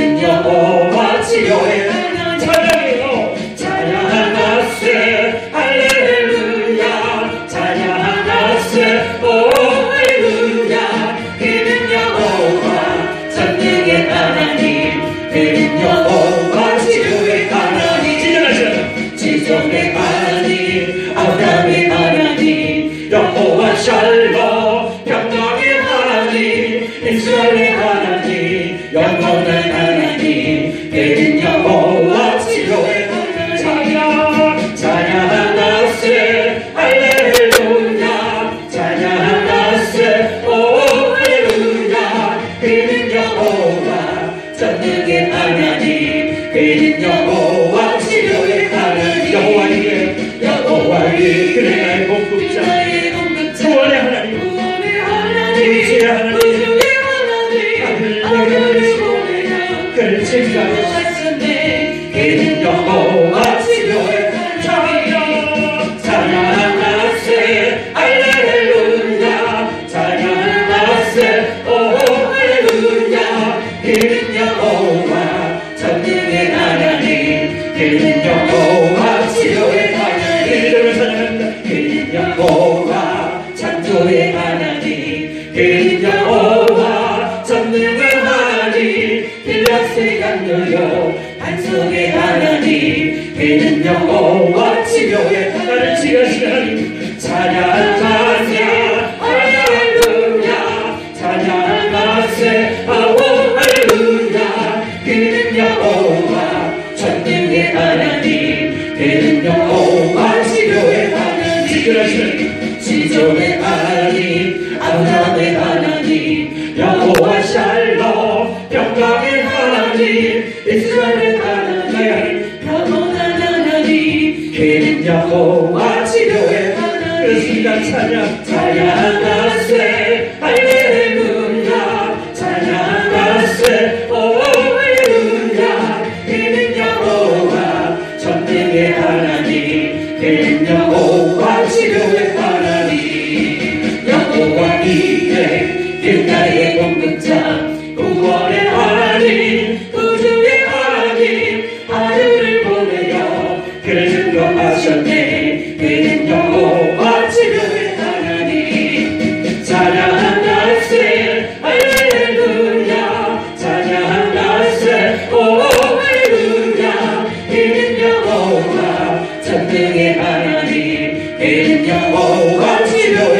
그는 여호와 치료의 하나님. 찬양해요. 찬양하세 할렐루야. 찬양하세 오 할렐루야. 그는 여호와 전능의 하나님. 그는 여호와 치료의 하나님. 지존의 하나님. 아브라함의 하나님. 여호와 샬롬 평강의 하나님. 이스라엘의 하나님. 영원한 하나님. 그는 여호와 치료의 하나님. 찬양하세 할렐루야. 찬양하세 오 할렐루야. 그는 여호와 전능의 하나님. 그는 여호와 치료의 하나님. 여호와 이래 여호와 이래 그는 나의 공급자. 구원의 하나님. 구주의 하나님. 아들을 보내어 그를 증거하셨네. 그는 여호와 치료의 하나님. 찬양하세 할렐루야. 찬양하세 오 할렐루야. 그는 여호와 전능의 하나님. 그는 여호와 치료의 하나님. 그는 여호와 창조의 하나님. 그는 여호와 전능의 하나님. 길라스의 강요요 반석의 하나님. 그는 여호와 치료의 나를 치료하시는 하나님. 찬양하세 할렐루야. 찬양하세 오 할렐루야. 그는 여호와 전능의 하나님. 그는 여호와 치료의 하나님. 지존의 하나님. 아브라함의 하나님. 여호와 샬롬 평강의 하나님. 이스라엘의 하나님. 영원한 하나님. 그는 여호와 치료의 하나님. 그렇습니다. 찬양하세 할렐루야. 찬양하세 오 할렐루야. 그는 여호와 전능의 하나님. 그는 여호와 치료의 하나님. 여호와 이래 그는 나의 공급자. 구원의 하나님. 구주의 하나님. 아들을 보내어 그를 증거하셨네. 그는 여호와 치료의 하나님. 찬양하세 할렐루야. 찬양하세 오 할렐루야. 그는 여호와 전능의 하나님. 그는 여호와 치료의